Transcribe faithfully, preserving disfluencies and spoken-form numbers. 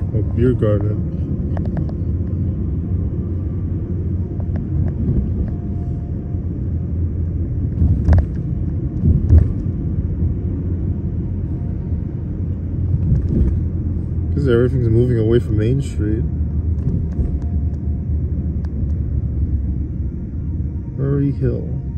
A beer garden. Because everything's moving away from Main Street. Murray Hill.